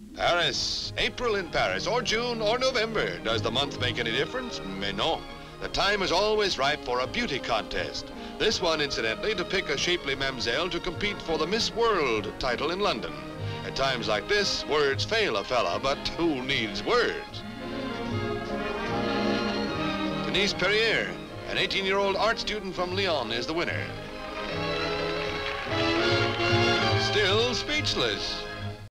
Paris. April in Paris, or June, or November. Does the month make any difference? Mais non. The time is always ripe for a beauty contest. This one, incidentally, to pick a shapely mamselle to compete for the Miss World title in London. At times like this, words fail a fella, but who needs words? Denise Perrier, an 18-year-old art student from Lyon, is the winner. Still speechless.